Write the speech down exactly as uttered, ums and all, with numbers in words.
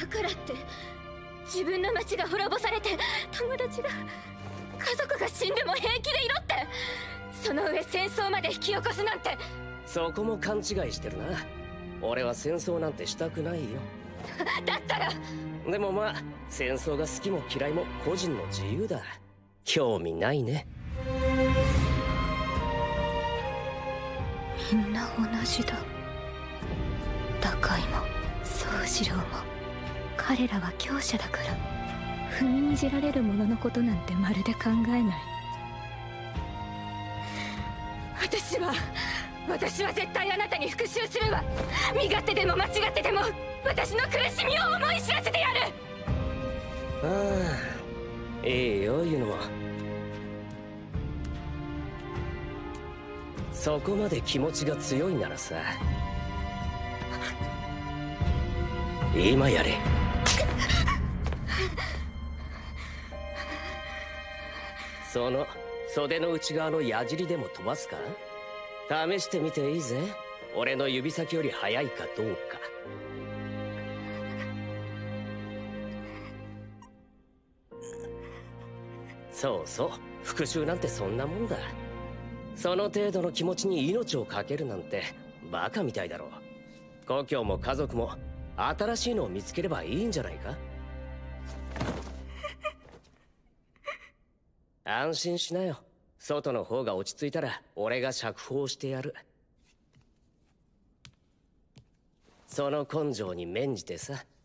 だからって自分の町が滅ぼされて友達が家族が死んでも平気でいろって、その上戦争まで引き起こすなんて。 そこも勘違いしてるな。俺は戦争なんてしたくないよ。 だったら。 でもまあ戦争が好きも嫌いも個人の自由だ。興味ないね。 みんな同じだ。高井も宗次郎も。彼らは強者だから踏みにじられる者のことなんてまるで考えない。私は私は絶対あなたに復讐するわ。身勝手でも間違ってでも私の苦しみを思い知らせてやる。 ああ、いいよユノ。そこまで気持ちが強いならさ、今やれ。その袖の内側の矢尻でも飛ばすか。試してみていいぜ。俺の指先より速いかどうか。そうそう、復讐なんてそんなもんだ。その程度の気持ちに命を懸けるなんてバカみたいだろう。故郷も家族も新しいのを見つければいいんじゃないか。安心しなよ。外の方が落ち着いたら俺が釈放してやる。その根性に免じてさ。